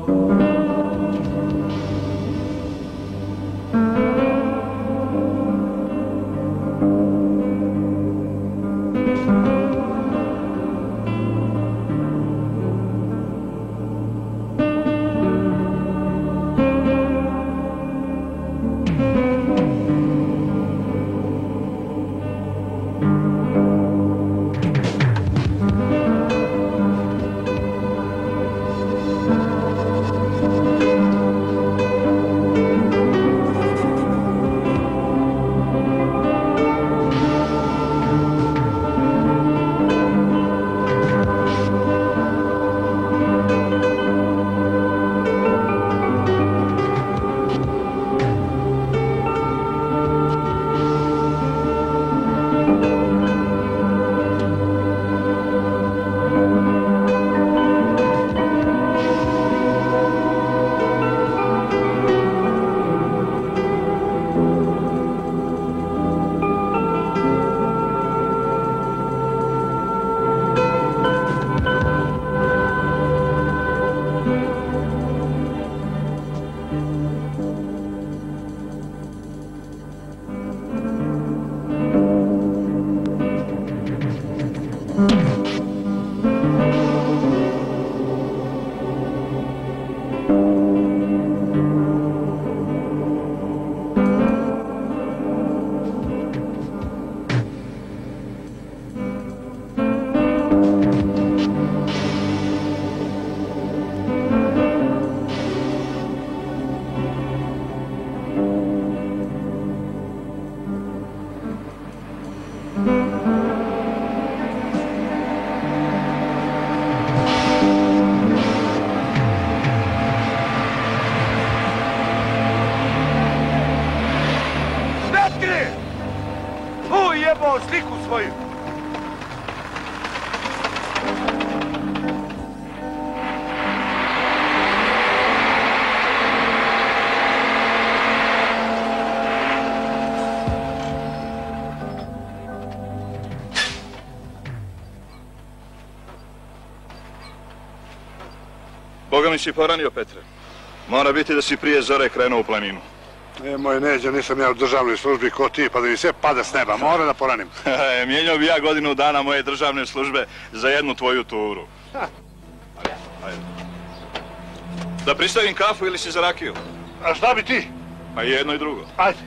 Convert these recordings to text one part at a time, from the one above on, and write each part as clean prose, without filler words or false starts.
Sliku svoju. Boga mi si poranio, Petre. Mora biti da si prije zore krenuo u planinu. Moj Neđo, nisam ja u državnoj službi ko ti, pa da mi sve pada s neba. Mora da poranim. Mijenjao bi ja godinu dana moje državne službe za jednu tvoju turu. Ajde. Da pristavim kafu ili si za rakiju? A šta bi ti? Pa i jedno i drugo. Ajde.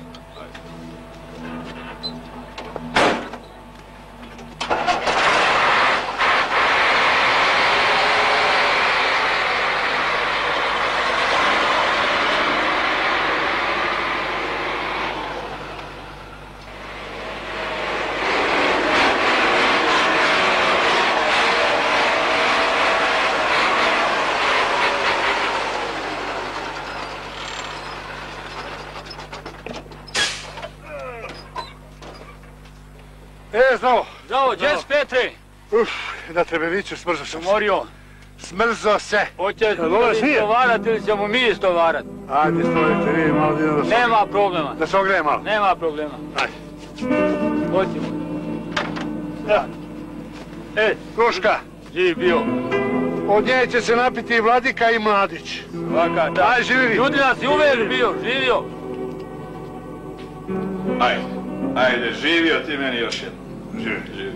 Zdravo. Zdravo, gdje si Petri? Na Trebeviću smrzo sam se. Umorio? Smrzo se. Hoćeš li istovarat ili ćemo mi istovarat? Ajde, stojite vi, malo da idemo da se... Nema problema. Da se ogreje malo. Nema problema. Ajde. Hoćemo. Da. Kruška. Živ bio. Od nje će se napiti i Vladika i Mladić. Ovaka, da. Ajde, živi vi. Ljudi nas i uvijek bio, živio. Ajde, živio ti meni još jedno. Živi.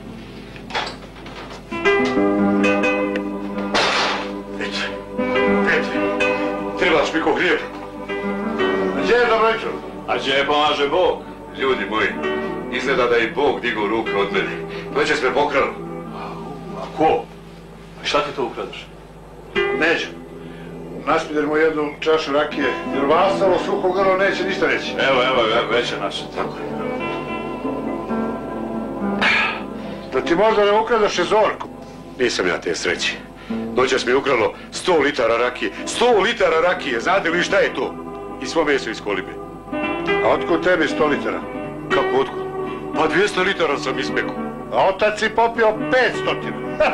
Petre, trebaš mi ko hljeb. A gdje je dobro jutro? A gdje pomaže Bog? Ljudi moji, izgleda da i Bog digao ruke od mene. Noćas me pokralo. A ko? A šta ti to ukradaš? Neđo. Naspidemo jednu čašu rakije, jer vasalo suho grlo neće ništa reći. Evo, već je naša. Tako je. Da ti možda ne ukradaše Zorku? Nisam ja te sreći. Noćas mi je ukralo 100 litara rakije. 100 litara rakije, znate li šta je to? I svo meso iz kolibe. A otkud tebi 100 litara? Kako otkud? Pa 200 litara sam ispekao. A otac si popio 500.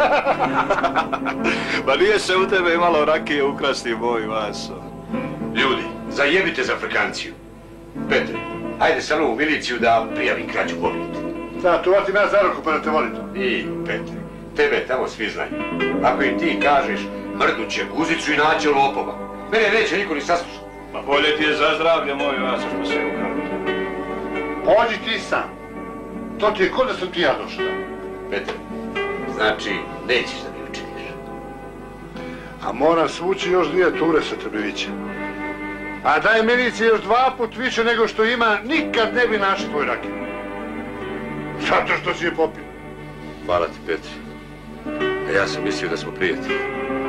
Pa nije se u tebe imalo rakije ukrasti, moj Vaso. Ljudi, zajebite za Afrikanciju. Petre, ajde sa mnom u miliciju da prijavim krađu pobiti. Da, tu vatim ja za ruku pa da te volim. I, Petre, tebe tamo svi znaju. Ako im ti kažeš Mrdnut će guzicu i naće lopova. Mene neće niko ni saslušati. Ma bolje ti je za zdravlje moj vas, što se ukrao. Pođi ti sam. To ti je ko da sam ti ja došao. Petre, znači nećeš da mi učiniš. A moram svući još 2 ture sa Trbevića. A daj milici još 2 put više nego što ima, nikad ne bi našli tvoj rakiju. Zato što si je popio. Hvala ti, Petre. A ja sam mislio da smo prijatelji.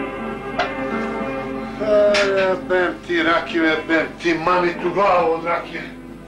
Jebem ti rakiju, jebem ti manitu glavu od rakije.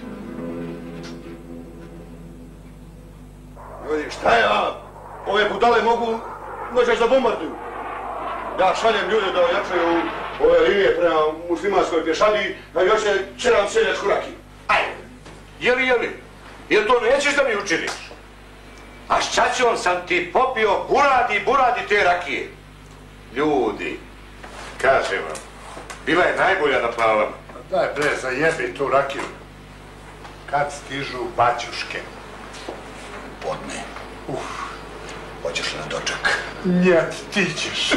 Ljudi, šta je vam? Ove budale mogu noćas da bombarduju. Ja šaljem ljude da ojačaju ove linije prema muslimanskoj pješadiji, da još će čeram seljačku rakiju. Ajde, jeli, jer to nećeš da mi učiniš? A s čačom sam ti popio buradi te rakije. Ljudi, kažem vam, bila je najbolja na Palama. Daj bre, zajebi tu rakiju. Kad stižu baćuške? Podne. Hoćeš na doček? Njet, ti ćeš.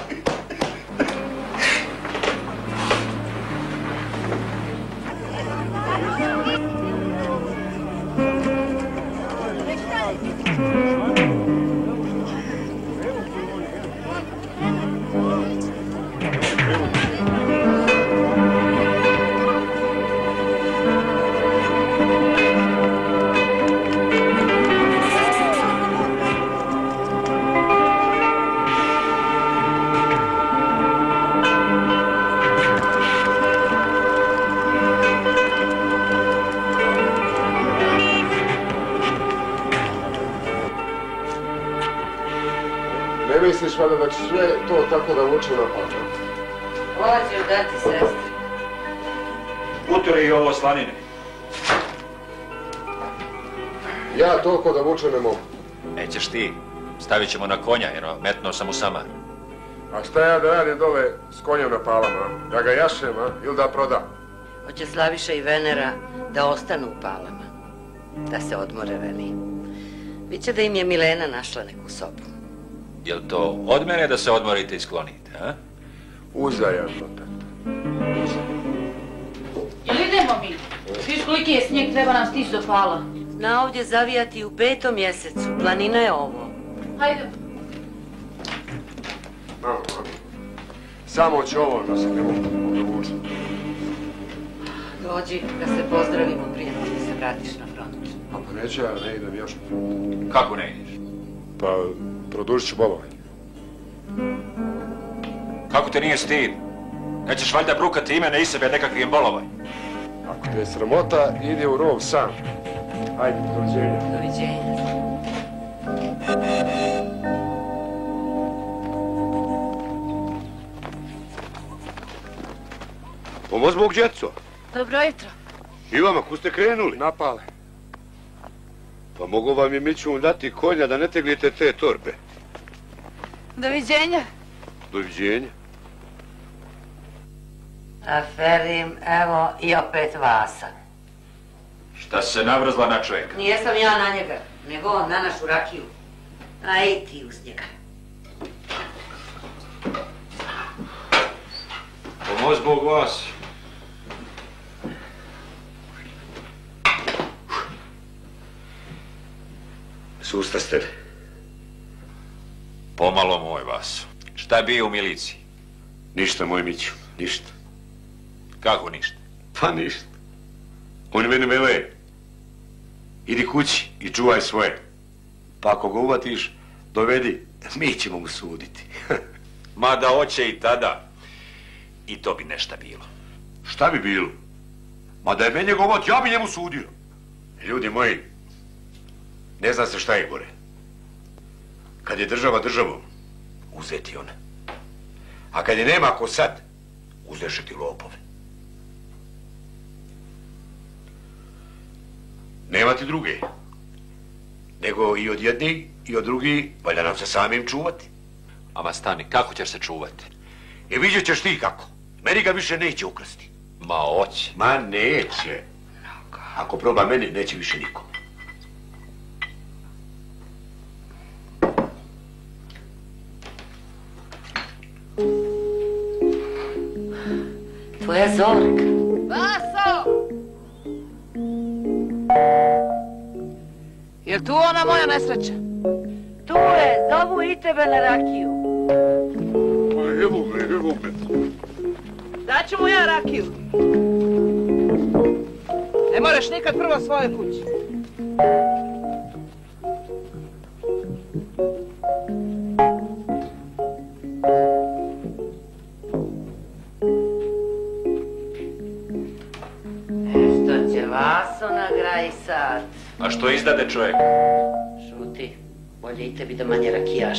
Ne misliš valjda da će sve to tako da vuče na pamet? Ovo ću dati sestri. Uturi i ovo slanine. Ja toliko da vuče ne mogu. Nećeš ti. Stavit ćemo na konja, jer metnuo sam u samar. A šta ja da radim dole s konjem na Palama? Da ga jašem, ili da prodam? Hoće Slaviša i Venera da ostanu u Palama. Da se odmore, veli. Biće da im je Milena našla neku sobu. Jel to od mene da se odmorite i sklonite, a? Uzajamno, tata. Jel idemo mi? Viš koliki je snijeg, treba nam stići do Pala. Na ovdje zavijati u 5. mjesecu, planina je ovo. Hajde. Mamo. Samo će ovo da se ne mogu vuče. Dođi da se pozdravimo prije nego se vratiš na front. A pa neće, ja ne idem još. Kako ne ideš? Pa, produžit ću bolovanje. Kako te nije stid? Nećeš valjda brukati imene i sebe nekakvim bolovanjem? Ako te je sramota, ide u rov sam. Ajde, doviđenja. Doviđenja. Pomoz mog djeco. Dobro jutro. I vama, ko ste krenuli? Napale. Pa mogu vam je Miću dati konja da ne teglite te torbe. Doviđenja. Doviđenja. Aferim, evo i opet Vasa. Šta se navrzla na čovjeka? Nijesam ja na njega, nego on na našu rakiju. A i ti uz njega. Pomoz Bog vas. Susta ste li? Pomalo moj vas. Šta je bio u miliciji? Ništa, moj Miću, ništa. Kako ništa? Pa ništa. Oni meni vele, idi kući i čuvaj svoje. Pa ako ga uvatiš, dovedi, mi ćemo mu suditi. Mada oće i tada. I to bi nešto bilo. Šta bi bilo? Ma da je meni njegov ot, ja bi njemu sudio. Ljudi moji, ne zna se šta je gore. Kad je država državom, uzeti ona. A kad je nema ko sad, uzdeše ti lopove. Nema ti druge. Nego i od jednih i od drugih, valja nam se samim čuvati. Ama stani, kako ćeš se čuvati? I vidjet ćeš ti kako. Meni ga više neće ukrasti. Ma oće. Ma neće. Ako proba meni, neće više niko. Tvoja Zorka. Vaso! Jel tu ona moja nesreća? Tu je, zovu i tebe na rakiju. Evo me. Daću mu ja rakiju. Ne moraš nikad prvo svoje kući. Što će Vaso nagrajsat? A što izdade čovjek? Šuti, bolje i tebi da manje rakijaš.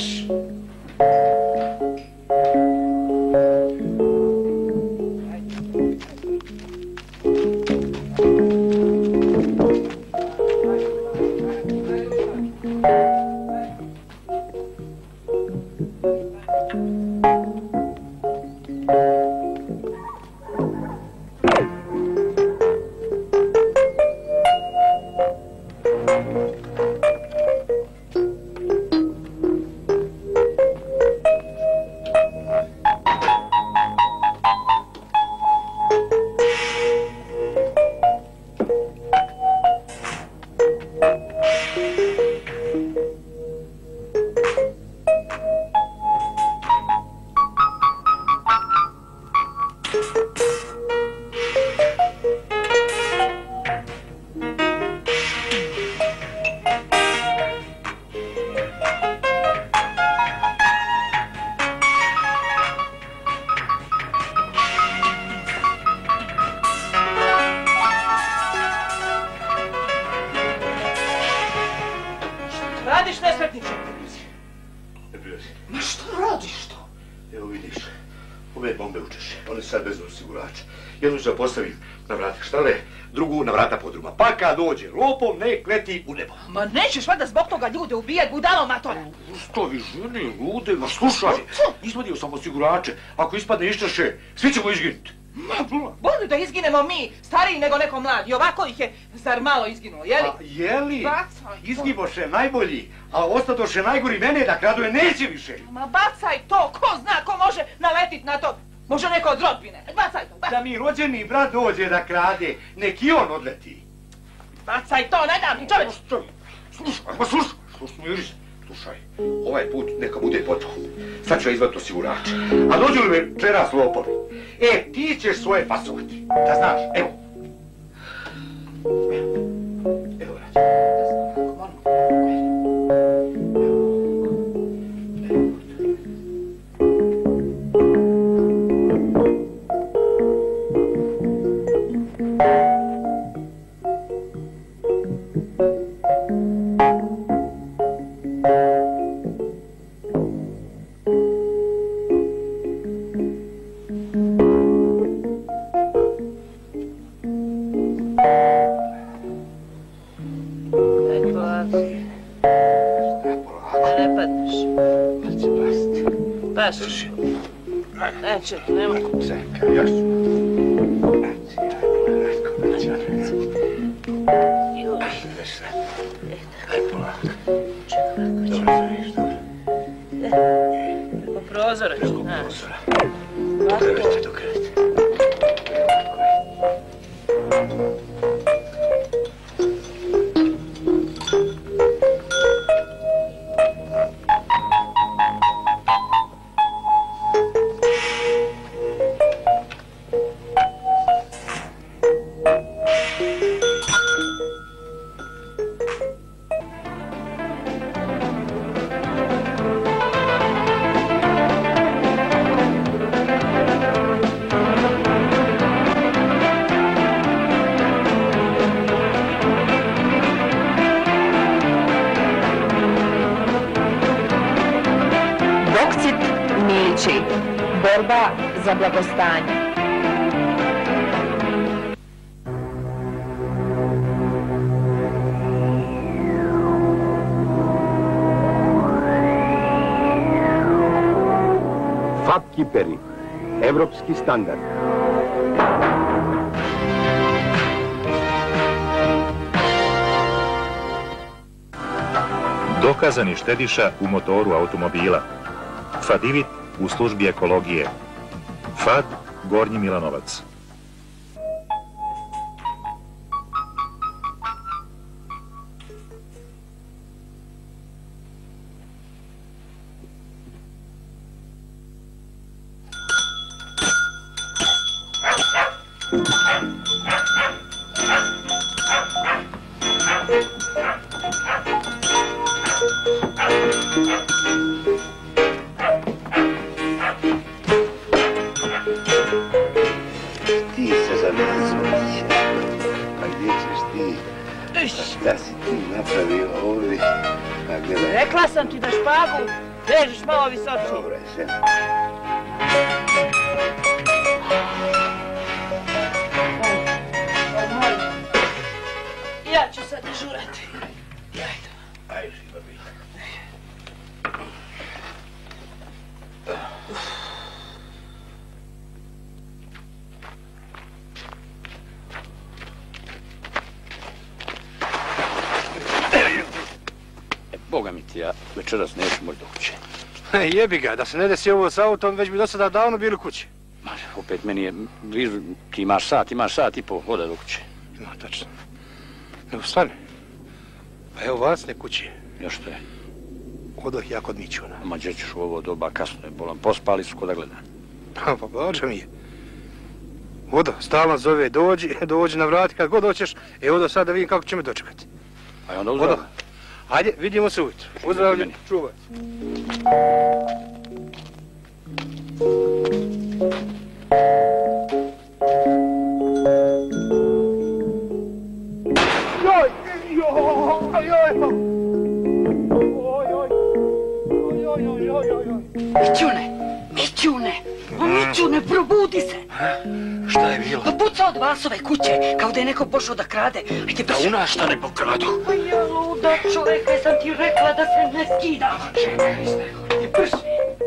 Radiš nesretniče? Ne prilazi. Ma što radiš to? Evo vidiš, ove bombe učeš, one sad bez osigurača. Jednu ću da postavim na vrata štale, drugu na vrata podruma. Pa kad dođe lopom, nek leti u nebo. Ma nećeš valjda zbog toga ljude ubijat, budalo matora. Ostavi žene, lude, ma slušaj, nismo dio samo osigurače. Ako ispadne iščaše, svi ćemo izginuti. Bolje da izginemo mi, stariji nego neko mladi. Ovako ih je, zar malo izginulo, jeli? A jeli? Bacaj to. Izgiboše najbolji, a ostadoše najgori mene da kraduje neće više. Ma bacaj to, ko zna ko može naletit na to. Može neko od rodbine. Bacaj to, bacaj. Da mi rođeni brat dođe da krade, nek i on odleti. Bacaj to, ne dam ni čovječ. Slušaj, Miris, slušaj, ovaj put neka bude potom. Sad ću ja izvati osigurače. A dođu li me večeras lopovi? Ti ćeš svoje fasovati. Da znaš, evo. Evo, vraćaj. Paši. Neće, nema. Čekaj, još. Aj polako. Po prozora ću, znaš. Do kreveta, do kreveta. Borba za blagostanje. FAB Kiperi, evropski standard. Dokazani štediša u motoru automobila. Fadivit u službi ekologije. FAD Gornji Milanovac. Ti se zamazuješ. A gdje ćeš ti? Šta si ti napravio ovdje? Rekla sam ti da špagu vežeš malo visoče. Dobro je sve. Ja ću sad dežurati. Ajde, živa bi. Boga mi ti, ja večeras neću moći do kuće. Jebi ga, da se ne desi ovo s autom, već bi do sada davno bili kući. Opet meni je blizu, ti imaš sat i pol, hoda do kuće. No, tačno. Evo, stani. Pa evo vas ne kući. Još što je? Odoh ja kod Mićuna. Ma gdje ćeš u ovo doba, kasno je bolan, pospali su ko da gledam. Pa bađa mi je. Odo, stalno zove, dođi na vrati kad god hoćeš. Odo sad da vidim kako će me dočekati. A onda uzdrav. Ajde, vidimo se ujutro. Uzdravljen, čuvaj. Mićune, probudi se! Šta je bilo? Pa buca od Vasove kuće, kao da je neko pošao da krade. Ajde, da u nas šta ne pokradu. Pa ja luda čoveka, sam ti rekla da se ne skida. Čekaj, I brži.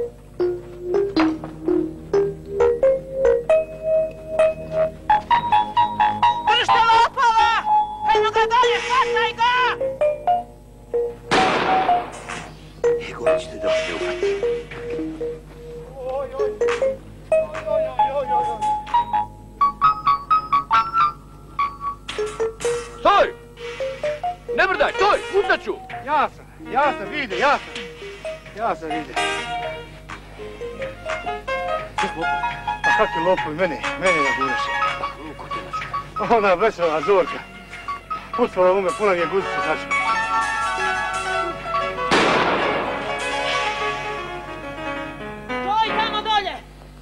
Pršte lopova! Eno ga dalje, hvataj ga! Egović te dok ne uvati. Stoj! Ne brdaj, stoj, udaću! Ja sam, vide, ja sam vide. Pa kak je lopov, mene naguraše. Ona vesela Zorka. Pucala u me, puna mi je guzica, znači. Stoj tamo dolje!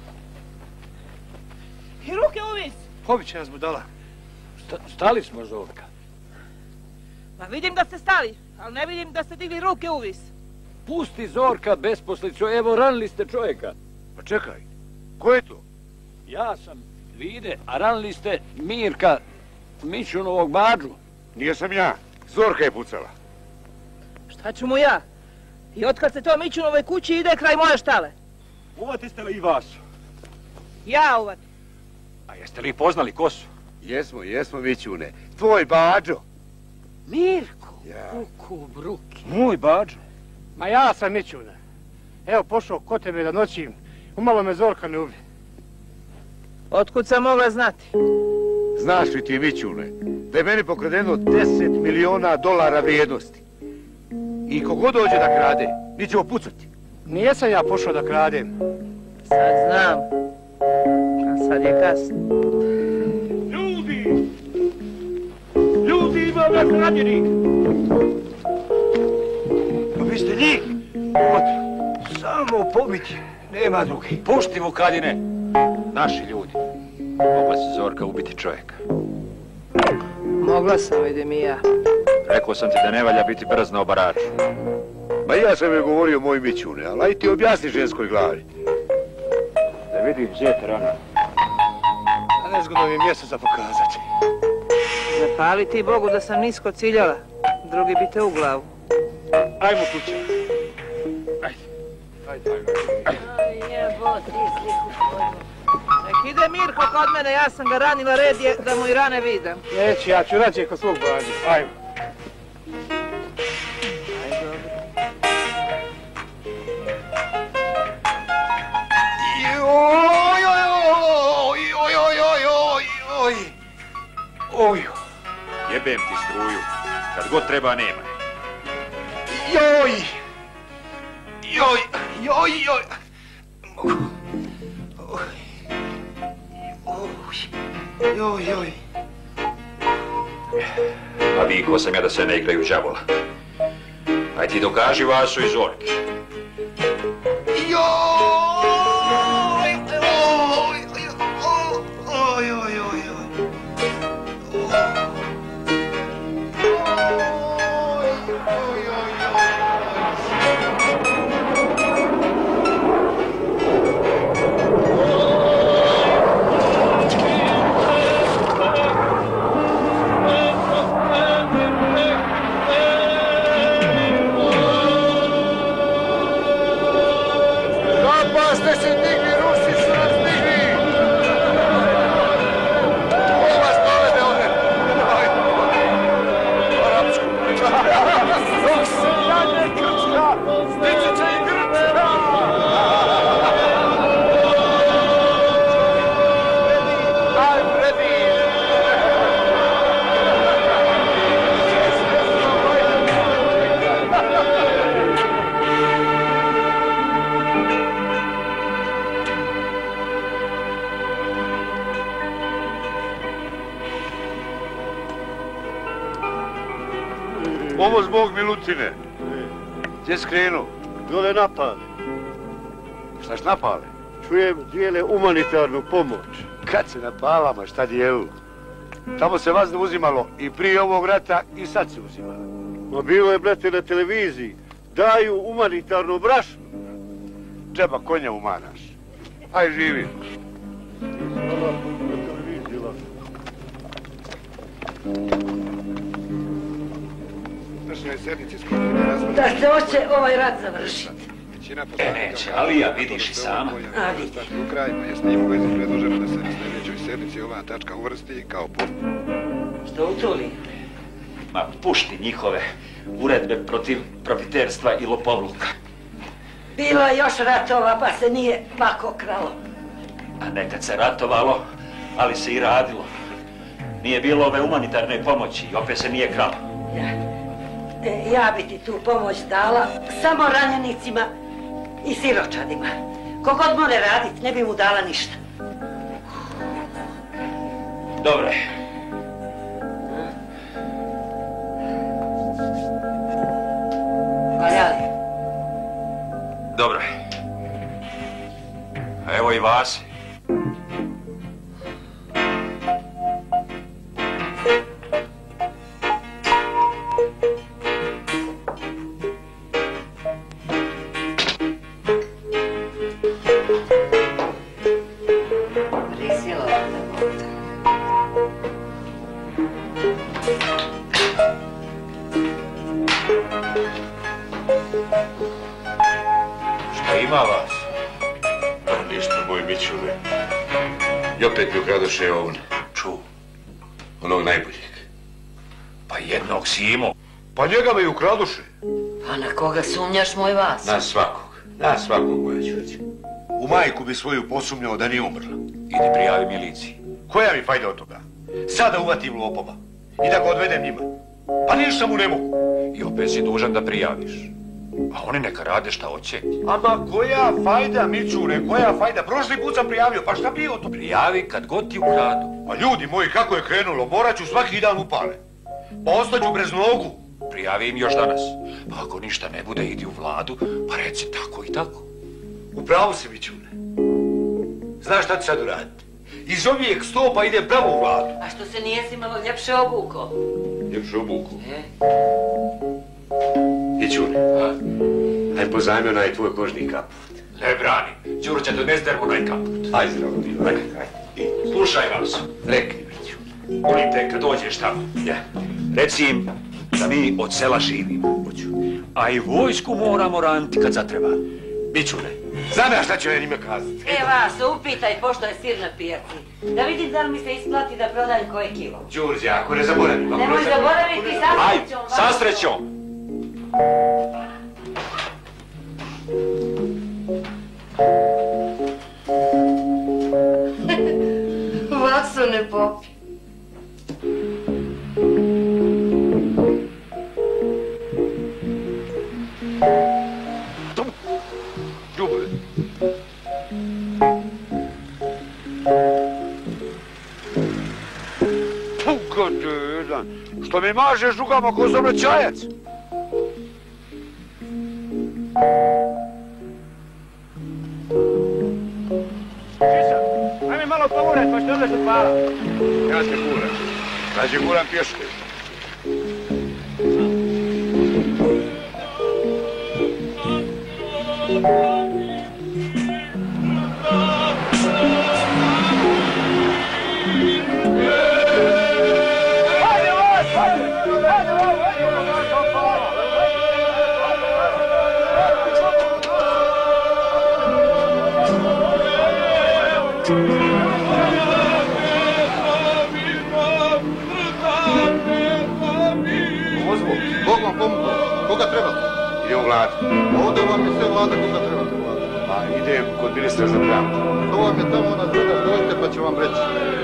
I ruke uvis! Pobiće nas budala. Stali smo, Zorka. Ma vidim da ste stali, ali ne vidim da ste digli ruke uvis. Pusti, Zorka, besposlicu, evo ranili ste čovjeka. Pa čekaj, ko je to? Ja sam Vide, a ranili ste Mirka, Mićunovog Bađu. Nije sam ja, Zorka je pucala. Šta ću mu ja? I otkad se to Mićunovoj kući ide kraj moje štale. Uvati ste li i vas? Ja uvati. A jeste li poznali ko su? Jesmo, Mićune. Tvoj Bađo. Mirko, Ja. kuku, bruki. Moj Bađo. Ma ja sam Mićuna. Evo, pošao kod tebe da noćim. Umalo me Zorka ne ubi. Otkud sam mogla znati? Znaš li ti, Mićune, da je meni pokradeno 10 miliona dolara vrijednosti. I kogod dođe da krade, mi ćemo pucati. Nijesam ja pošao da kradem. Sad znam. A sad je kasno. Ljudi, ima nas ranjenih! Pa vi ste njih? Samo pobiti, nema drugi. Pušti Vukadine! Naši ljudi. Mogla si Zorka ubiti čovjeka. Mogla sam, vidim i ja. Rekao sam ti da ne valja biti brz na obaraču. Ma ja sam je govorio moj Mićune, ali aj ti objasni ženskoj glavi. Da vidim gdje te rana. A nezgodno mi je mjesto za pokazati. Zapali ti Bogu da sam nisko ciljala. Drugi bi te u glavu. Ajmo kuće. Ajde. Jebo, ti sliku tvoju. Nek ide Mirko kod mene, ja sam ga ranila, red je da mu i rane vidim. Neću, ja ću rađe kod svog Bađe. Ajmo. Oj! Jebem ti struju. Kad god treba, nema. Joj! Joj. A vikao sam ja da se ne igraju đavola. Aj ti dokaži Vasu i Zorki. Ovo zbog Milutine. Gdje skrenu? Dole napale. Štaš napale? Čujem, dijele humanitarnu pomoć. Kad se napalama, šta dijelu? Tamo se vazno uzimalo i prije ovog rata i sad se uzima. Ma bilo je, brate, na televiziji. Daju humanitarnu brašnu. Džeba konja umanaš. Aj, živi. Da se hoće ovaj rat završiti. Neće, ali ja vidiš i sama. A vidi. U krajima je s njim u vezi predloženo da se na sljedećoj sednici ova tačka uvrsti kao Što utuli? Ma pušti njihove uredbe protiv profiterstva i lopovluka. Bilo je još ratova pa se nije lako kralo. A nekad se ratovalo, ali se i radilo. Nije bilo ove humanitarne pomoći i opet se nije kralo. Ja bi ti tu pomoć dala samo ranjenicima i siročadima. Kogod more radit, ne bi mu dala ništa. Dobre. Valjali? Dobro. A evo i Vase. Ima vas? Ništa, moj Mićule. I opet mi ukradoše ovn. Ču? Onog najboljeg. Pa jednog si imao. Pa njega me i ukradoše. Pa na koga sumnjaš, moj Vas? Na svakog, moja ćurća. U majku bi svoju posumnjao da nije umrla. Idi prijavi miliciji. Koja mi fajda od toga? Sada uvatim lopova i da ga odvedem njima. Pa ništa mu ne mogu. I opet si dužan da prijaviš. A oni neka rade šta hoće. Ama koja fajda, Mićune, koja fajda? Prošli put sam prijavio, pa šta bio to? Prijavi kad god ti ukradu. Pa ljudi moji, kako je krenulo, morat ću svaki dan upale. Pa ostaću bez nogu. Prijavi im još danas. Pa ako ništa ne bude, idi u vladu, pa reci tako i tako. Upravo si, Mićune. Znaš šta ću sad uraditi? Iz ovijek stopa idem pravo u vladu. A što se nije si malo ljepše obuko? Ljepše obuku? Mićune, aj pozajmi onaj tvoj kožni kaput. Ne brani, Đuro će donesti drvo onaj kaput. Aj zdravo bilo, aj. Slušaj vas. Rekli, Mićune. Molim te kad dođeš tamo. Reci im da mi od sela živimo. A i vojsku moramo raniti kad zatreba. Mićune, znam ja šta ću ja njima kazati. Vas, upitaj pošto je sir na pijaci. Da vidim da li mi se isplati da prodajem koje kilo. Đurđe, ako ne zaboravim. Nemoj zaboraviti, sa srećom. Aj, sa srećom. Vaso ne popi. Kako ti jedan? Što mi mažeš rukama ko saobraćajac? Ajme malo poguraj, pa što odeš od pala. Ja te guram. Znači guram pješke. Bog vam pomogao. Koga treba? Idem u vladu. Ovdje vam je sve vlada koga trebate vlada. Pa idem kod ministra za pravdu. To vam je tamo na zgrada, dojte pa ću vam reći.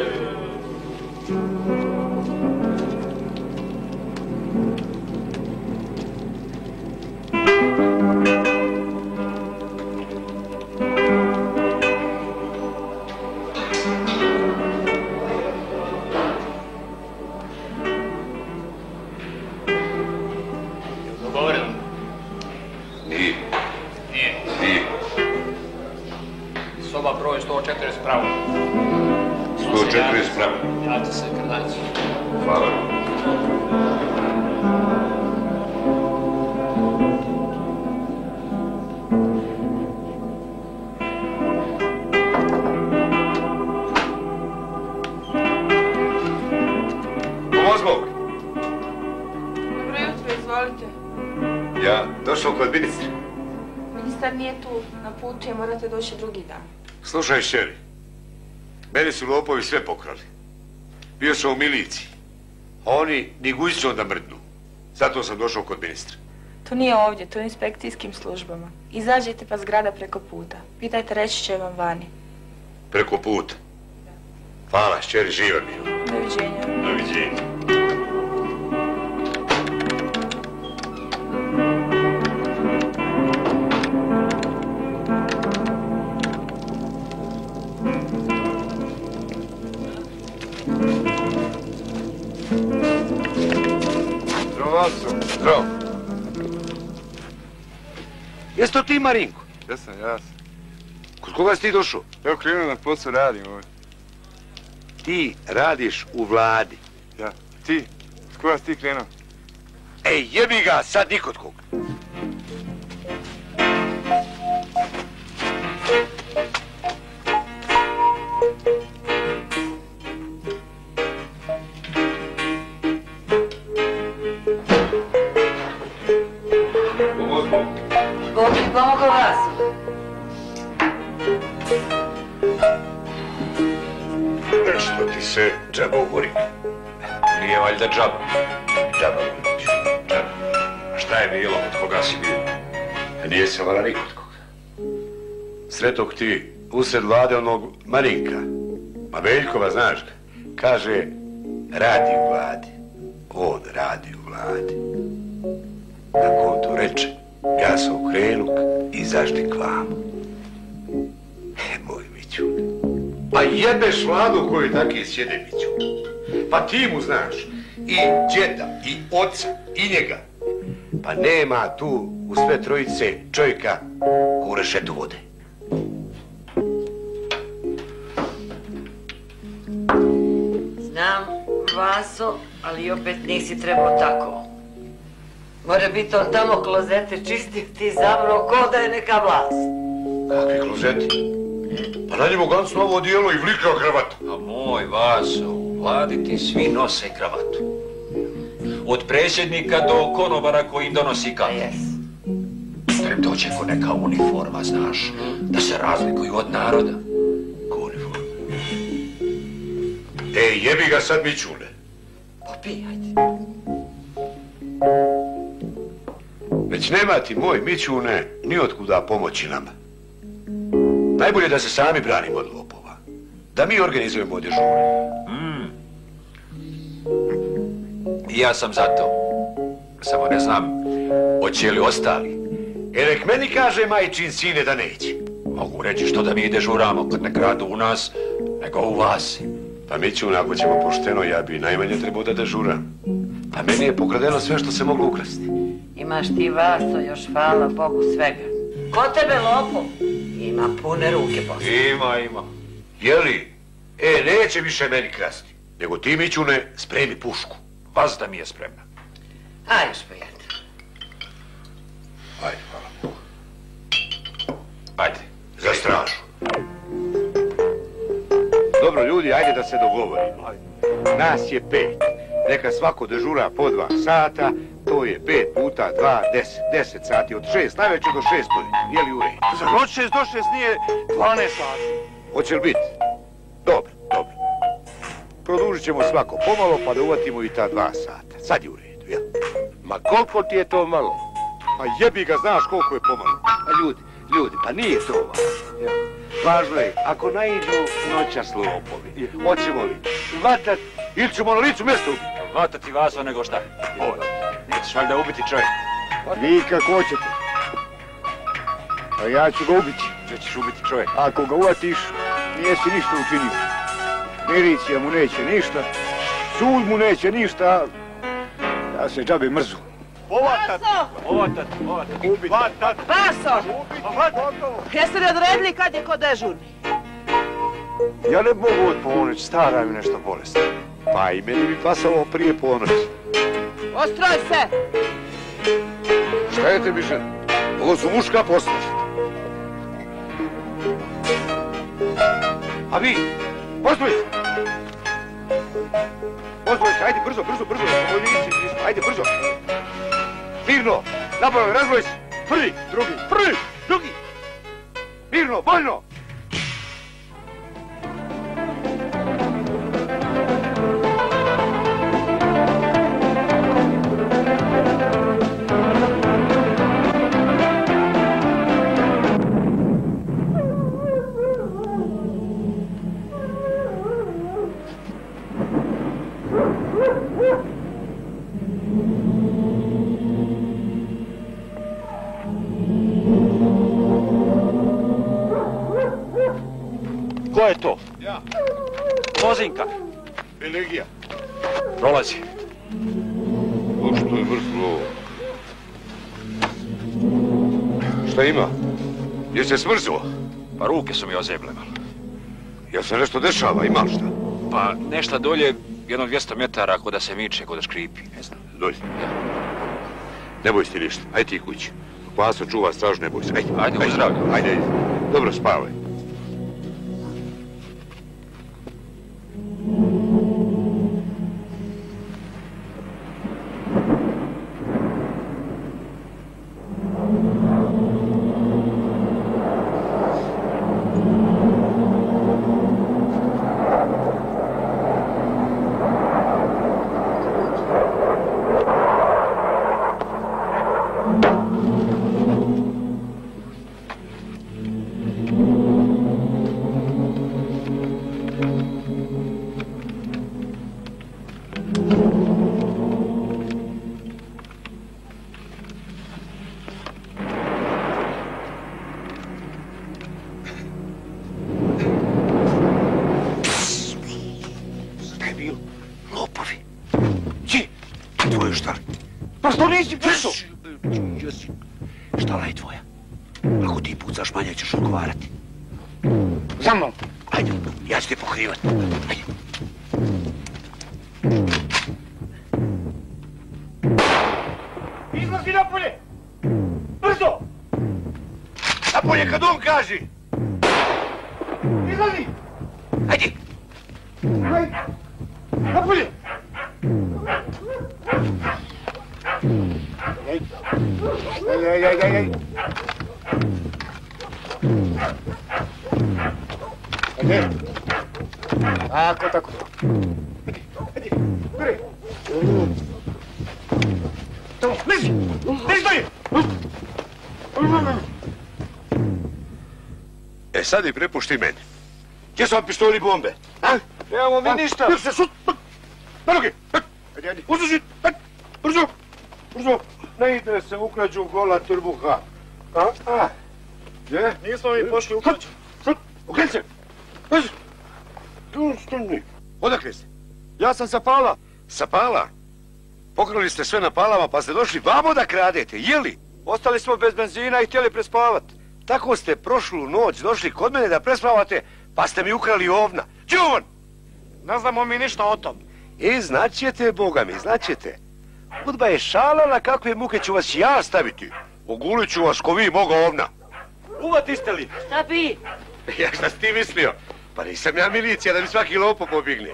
Soba broj 140 pravo. 140 pravo. Javite se, Kraljicu. Hvala. Pomozbog! Dobro jutro, izvolite. Ja došao kod ministra. Ministar nije tu, na putu je, morate doći drugi dan. Slušaj, Šeri, meni su lopovi sve pokrali. Bio sam u miliciji, a oni ni gujicom da mrdnu. Zato sam došao kod ministra. To nije ovdje, to je u inspekcijskim službama. Izađite pa zgrada preko puta. Pitajte, reći će vam vani. Preko puta. Hvala, Šeri, živa mi. Doviđenja. Doviđenja. Zdravo. Jesi to ti, Marinko? Jesam. Kod koga si ti došao? Evo krenuo na posao, radim ovdje. Ti radiš u vladi. Ja. Ti? S koga si ti krenuo? Ej, jebi ga, sad nikod koga. Bog mi pomogao vas. Nešto ti se džaba ugori. Nije valjda džaba. Džaba ugorić. Džaba. A šta je bilo? Od koga si bio? Nije se vala nikod koga. Sretog ti usred vlade onog Marinka. Ma Veljkova, znaš ga. Kaže, radi u vladi. On radi u vladi. Kako on to reče, ja sam okrenuk i zaždik vamo. Moj Mićune. Pa jebeš vladu u kojoj taki sjede, Mićune. Pa ti mu znaš i djeda, i oca, i njega. Pa nema tu u sve trojice čovjeka u rešetu vode. Znam, Vaso, ali opet nisi trebao tako. Mora biti on tamo klozete čistio, ti zabrao ko da je neka vlast. Kakvi klozeti? Pa na njemu gancu novo odijelo i vlikao kravatu. A moj Vaso, u vladi ti svi nose kravatu. Od predsjednika do konobara koji im donosi kafe. Da im dođe ko neka uniforma, znaš, da se razlikuju od naroda. Ko uniforma? Ej, jebi ga sad, Mićune. Popij, hajde. Već nema ti, moj Mićune, ni otkuda pomoći nama. Najbolje da se sami branimo od lopova. Da mi organizujemo dežure. Ja sam za to. Samo ne znam, hoće li ostali. Nek meni kaže majčin sine da neće. Mogu reći što da mi dežuramo kad ne kradu u nas, nego u vas. Pa Mićun, ako ćemo pošteno, ja bi najmanje trebao da dežuram. Pa meni je pokradeno sve što se moglo ukrasti. Imaš ti, Vaso, još hvala Bogu svega. Ko tebe, lopov? Ima pune ruke posle. Ima. Jeli? Neće više meni krasti. Nego ti, Mićune, spremi pušku. Vazda mi je spremna. Ajde, još po jedno. Ajde, hvala Bogu. Ajde, za stražu. Dobro, ljudi, ajde da se dogovorimo. Nas je 5. Neka svako dežura po 2 sata, to je 5 puta 2, 10 sati, od 6 najveće do 6 poljeća, je li u redu? Za od 6 do 6 nije 12 sati. Hoće li biti? Dobro. Produžit ćemo svako pomalo, pa da uvatimo i ta 2 sata. Sad je u redu, jel? Ma koliko ti je to malo? Pa jebi ga, znaš koliko je pomalo. Pa ljudi, pa nije to malo. Važno je, ako naiđu noćas lopovi, hoćemo li vatat ili ćemo na licu mjesta ubiti? Vatati Vaso nego šta? Nećeš valjda ubiti čovjeka? Vi kako hoćete. A ja ću ga ubiti. Gdje ćeš ubiti čovjeka? Ako ga uvatiš, nijesi ništa učinio. Milicija mu neće ništa, sud mu neće ništa, da se džabe mrzu. Vaso! Ubiti. Vaso! Jeste li odredili kad je ko dežurni? Ja ne mogu od ponoć, stara mi nešto bolest. Pa i meni bi pasalo prije ponoći. Ostroj se! Šta je tebi, žena? Ovo su muška posla. A vi, pozdravite! Pozdravite, ajde brzo, ajde brzo. Mirno, nabavaj, razvoj se. Prvi, drugi. Mirno, bojno. Ko je to? Ja. Lozinka. Belegija. Prolazi. O, što je mrtvo ovo? Šta ima? Je se smrzilo? Pa ruke su mi ozeble malo. Jel se nešto dešava, ima li šta? Pa nešto dolje, jedno 200 metara, ko da se miče, ko da škripi, ne znam. Dolje. Ne boj se ti ništa, ajde ti kući. Vaso čuva stražu, ne boj se, ajde. Ajde, uzdravlja. Ajde, dobro spavaj. Štala je tvoja. Ako ti pucaš manje, ćeš odgovarati. Za mnom. Ajde, ja ću te pokrivati. Ajde. Izlazi napolje! Brzo! Napolje kad on kaži! Izlazi! Ajde! Ajde! Napolje! Ajde! Ajde! Tako. Ajde, gori! Tamo, lizi dolje! E sad i prepušti meni. Gdje su vam pištoli i bombe? Nemamo mi ništa! Jer se šut! Na noge! Ajde! Uzuži! Brzo! Ne ide se ukrađu gola trbuha. Gdje? Nismo mi pošli ukrađu. Okren se! Stani! Odakle ste? Ja sam sa Pala. Sa Pala? Pokrali ste sve na Palama pa ste došli vamo da kradete, jeli? Ostali smo bez benzina i htjeli prespavat. Tako ste prošlu noć došli kod mene da prespavate, pa ste mi ukrali ovna. Đuvan! Ne znamo mi ništa o tom. Znaćete, Boga mi, znaćete. Udba je šala na kakve muke ću vas ja staviti. Ogulit ću vas ko vi moga ovna. Uvatiste li? Šta bi? Ja šta si ti mislio? Pa nisam ja milicija da mi svaki lopo pobigne.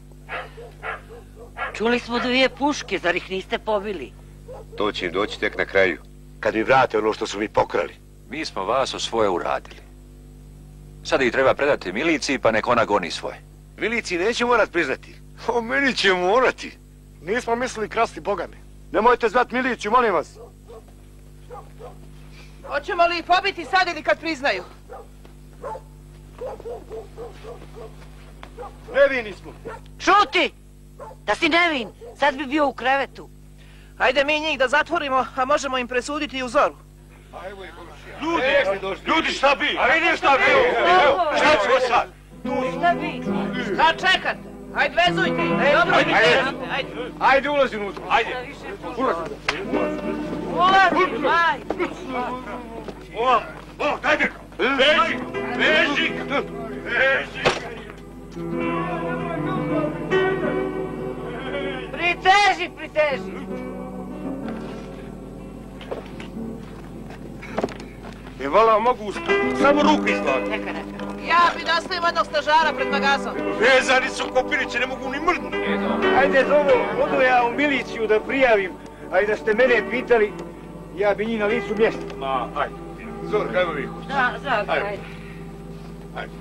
Čuli smo 2 puške, zar ih niste pobili? To će im doći tek na kraju. Kad mi vrate ono što su mi pokrali. Mi smo vas o svoje uradili. Sada ih treba predati miliciji, pa nek ona goni svoje. Miliciji neće morat priznati. O, meni će morati. Nismo mislili krasti, Boga mi. Nemojte zvat miliciju, molim vas. Hoćemo li ih pobiti sad ili kad priznaju? Nevini smo. Šuti! Da si nevin, sad bi bio u krevetu. Ajde mi njih da zatvorimo, a možemo im presuditi i u zoru. Ljudi, šta bi? A vidim šta bi? Šta ćemo sad? Šta bi? Šta čekate? Ajde, vezujte ih. Dobro, ajde. Ajde, ulazi unutra. Ajde. Ulazi, ajde. Daj me! Beži! Beži! Beži! Priteži! Vala, mogu uspati. Samo ruke izgleda. Neka. Ja bi nastavio jednog stažara pred magazom. Vezani su kopiriće, ne mogu ni mrdnuti. Ajde, odo ja u miliciju da prijavim. A i da ste mene pitali, ja bi njih na licu mjesta. Ajde. Zor, kajmo vi? Ajde. Ajde.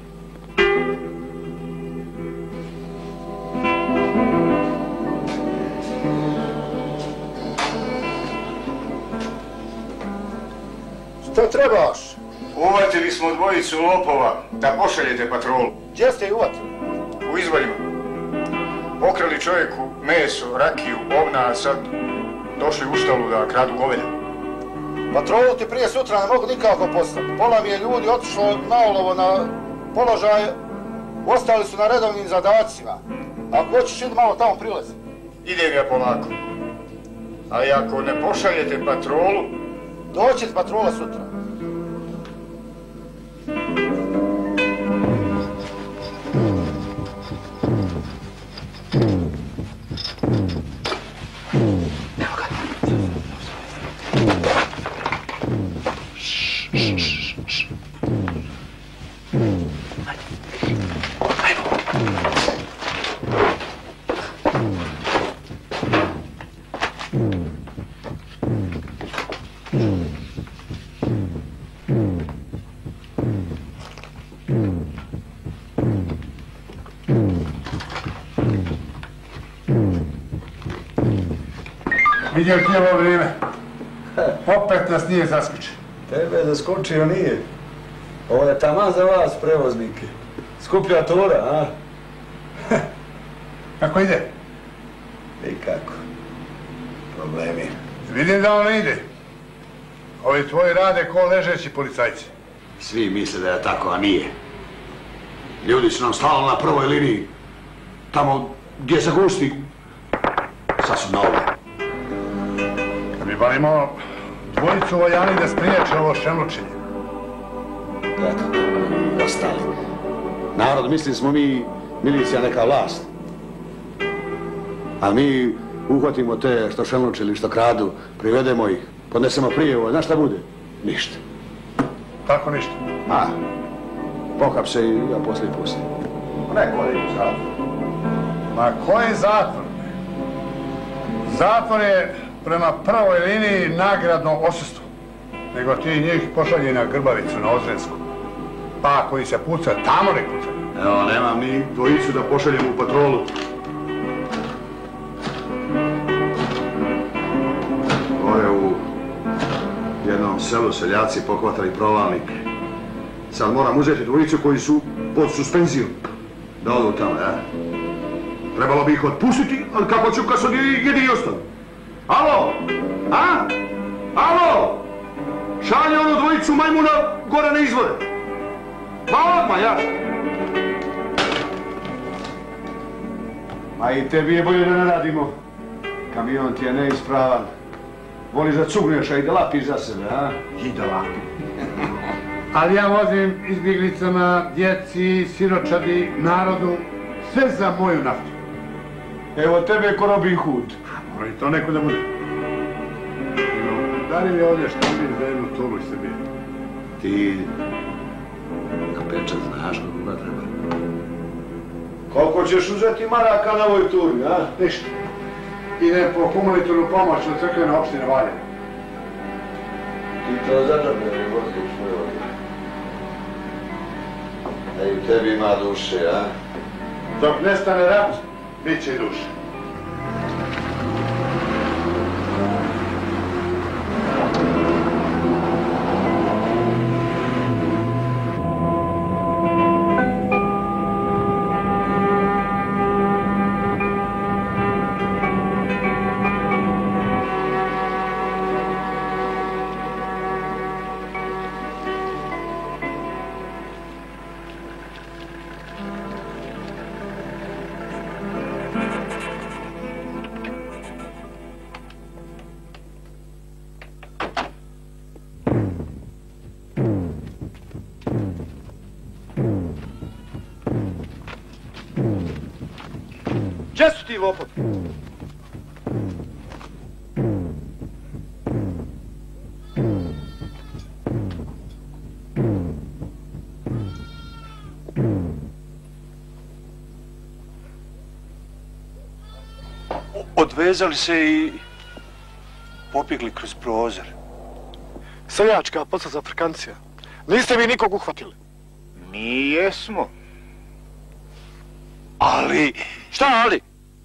Šta trebaš? Uvatili smo 2 lopova da pošaljete patrolu. Gdje ste ih uvatili? U izvoljima. Pokrali čovjeku meso, rakiju, ovna, a sad došli u štalu da kradu goveda. Patrolu ti prije sutra ne mogu nikako poslati. Pola mi je ljudi otišlo na olovo na položaj, ostali su na redovnim zadacima. Ako hoćeš idi malo tamo prilezi. Idem ja polako. Ali ako ne pošaljete patrolu... Doći patrola sutra. Vidio ti ovo vrijeme. Opet nas nije zaskočio. Tebe je zaskočio nije. Ovo je taman za vas, prevoznike. Skuplja tura, a? Kako ide? Nikako. Problemi. Vidim da ono ide. Ovi tvoji rade ko ležeći policajci. Svi misle da je tako, a nije. Ljudi su nam stalno na prvoj liniji. Tamo gdje se gusti. Sad su na ovoj. Da bi bar imao 2 voljani da spriječe ovo šemlučenje. Eto, ostali. Narod, misli smo mi milicija neka vlast. A mi uhvatimo te što šemluče ili što kradu, privedemo ih, podnesemo prijevo, znaš šta bude? Ništa. Kako ništa? Pohapse i ja poslije pustim. Neko da im zatvor. Ma koji zatvor? Zatvor je prema prvoj liniji nagradno odsustvo. Nego ti njih pošalji na Grbavicu, na Ozrensku. Pa koji se puca, tamo ne puca. Evo, nemam ni 2 da pošaljem u patrolu. Gore u jednom selu seljaci pohvatali provalnik. Sad moram uzeti 2 koji su pod suspenzijom. Da odu tamo, ja? Trebalo bi ih otpustiti, ali kako ću kad su jedi i ostali? Alo? A? Alo? Šalje ono 2 majmuna gore na izvore. Pa odmah, ja. Ma i tebi je bolje da ne radimo. Kamion ti je neispravan. Voliš da cugneš, a i da lapiš za sebe, a? I da lapi. Ali ja vozim izbjeglicama, djeci, siročadi, narodu, sve za moju naftu. Evo tebe je ko Robin Hood. Mora i to neko da bude. Dali mi ovdje što vidim za jednu tolu i sebi. Ti na pečat znaš kako ga treba. Koliko ćeš uzeti maraka na ovoj turi, a? Ništa. Idem po humanitarnu pomoć od crkvene opštine Valje. Ti to zadžabe ne voziš svoj ovdje. Da i u tebi ima duše, a? Dok nestane rat, bit će i duše. Gdje su ti lopovi? Odvezali se i popigli kroz prozor. Seljačka posla za Afrikancija. Niste vi nikog uhvatili? Mi jesmo. Ali... Šta ali?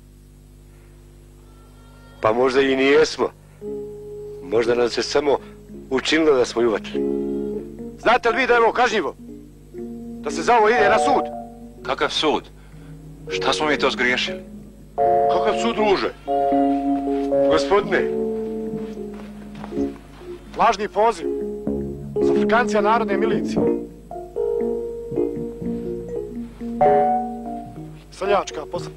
Pa možda i nijesmo. Možda nam se samo učinilo da smo uvatili. Znate li vi da je ovo kažnjivo? Da se za ovo ide na sud? Kakav sud? Šta smo mi to zgriješili? Kakav sud, druže? Gospodine. Lažni poziv. Za Afrikancija narodne milicije. Seljačka posla.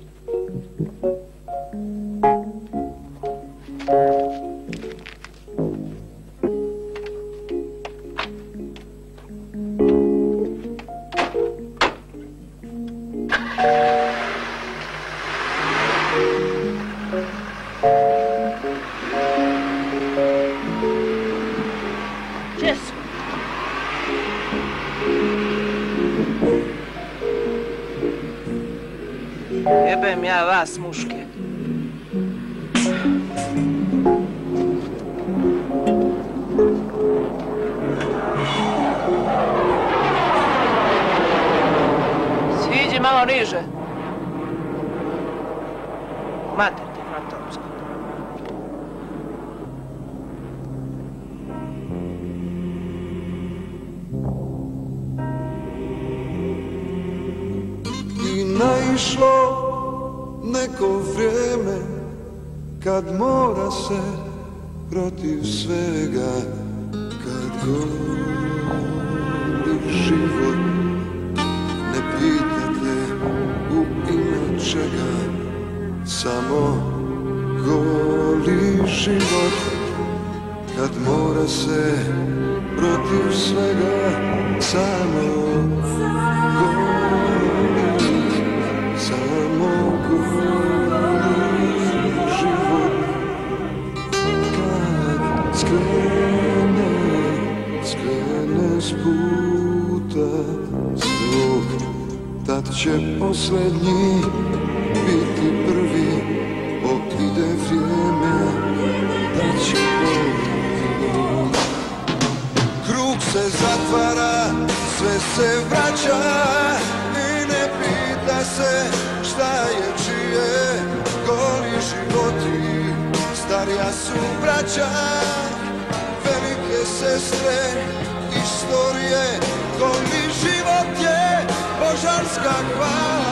Jebem ja vas, muške. Siđi malo niže. Mater ti fantomsko. I naišlo neko vrijeme kad mora se protiv svega, kad goli život ne pitate u ime čega, samo goli život kad mora se protiv svega, samo goli, samo goli život kad skrene s puta svog, tad će posljednji biti prvi, ide vrijeme da će boliti. Krug se zatvara, sve se vraća i ne pita se šta je čije. Goli životi, starija su braća, velike sestre, istorije. Goli život je božanska hvala.